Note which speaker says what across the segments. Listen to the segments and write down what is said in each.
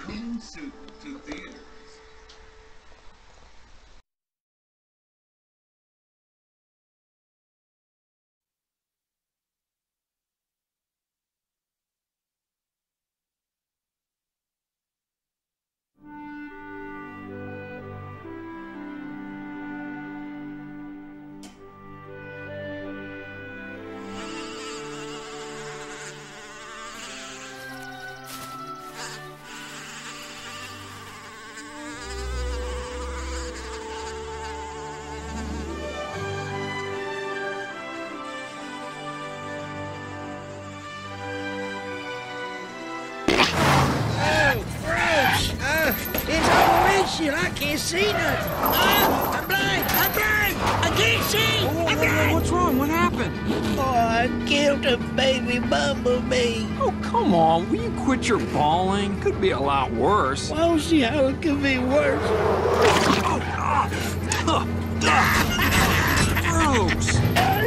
Speaker 1: Coming soon to theaters.
Speaker 2: I can't see nothing. I'm blind. I'm blind. I can't see. I'm blind.
Speaker 3: What's wrong? What happened?
Speaker 2: Oh, I killed a baby bumblebee.
Speaker 3: Oh, come on. Will you quit your bawling? Could be a lot worse.
Speaker 2: I don't see how it could be worse.
Speaker 3: Gross.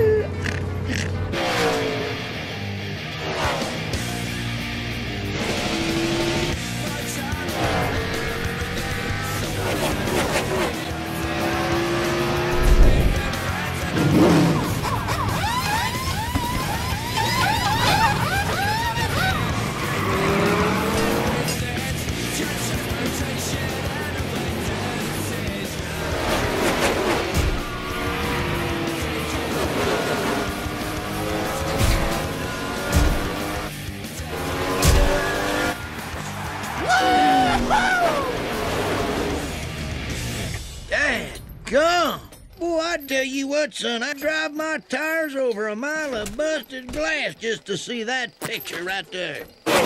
Speaker 2: Gum! Boy, I tell you what, son, I drive my tires over a mile of busted glass just to see that picture right there.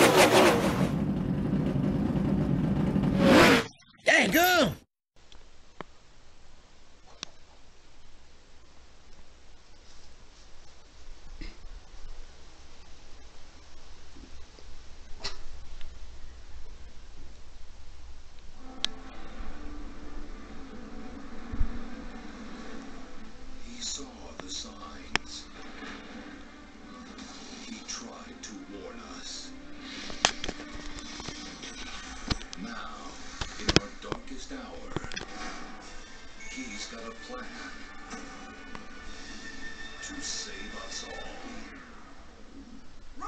Speaker 2: Dang gum!
Speaker 1: He saw the signs. He tried to warn us. Now, in our darkest hour, he's got a plan to save us all. Run!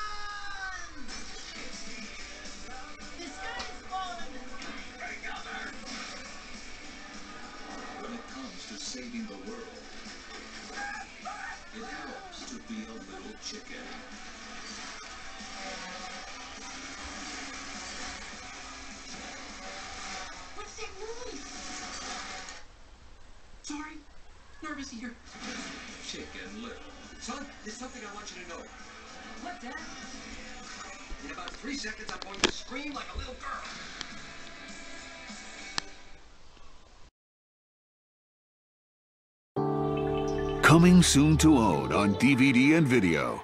Speaker 4: The sky is falling!
Speaker 1: Together! When it comes to saving the world, it helps to be a little chicken.
Speaker 4: What's that noise?
Speaker 5: Sorry, nervous here.
Speaker 1: Chicken Little.
Speaker 5: Son, there's something I want you to know.
Speaker 4: What's that?
Speaker 5: In about 3 seconds, I'm going to scream like a little girl.
Speaker 6: Coming soon to own on DVD and video.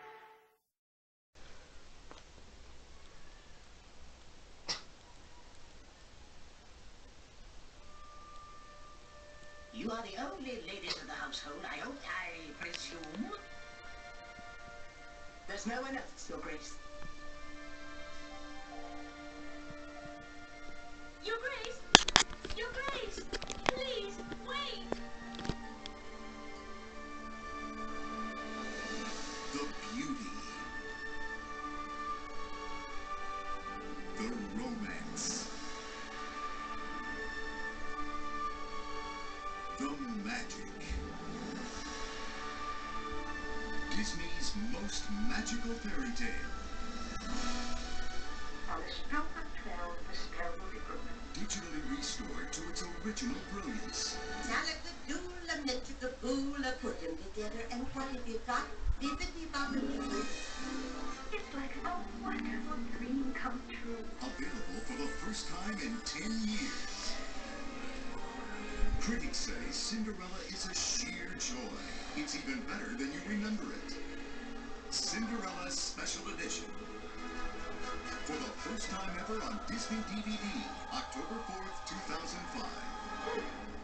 Speaker 4: You are the only ladies of the household, I presume. There's no one else, Your Grace.
Speaker 7: Your Grace! Your Grace! Please, wait!
Speaker 1: The beauty. The romance. The magic. Disney's most magical fairy tale.
Speaker 8: On a stroke of 12, the spell will be broken.
Speaker 1: Digitally restored to its original brilliance.
Speaker 4: Salakadoola, Mitchakaboola, put them together, and what have you got? Bibbidi-bobbidi-boo.
Speaker 8: It's like a wonderful dream come true.
Speaker 1: Available for the first time in 10 years. Critics say Cinderella is a sheer joy. It's even better than you remember it. Cinderella Special Edition. For the first time ever on Disney DVD, October 4th, 2005.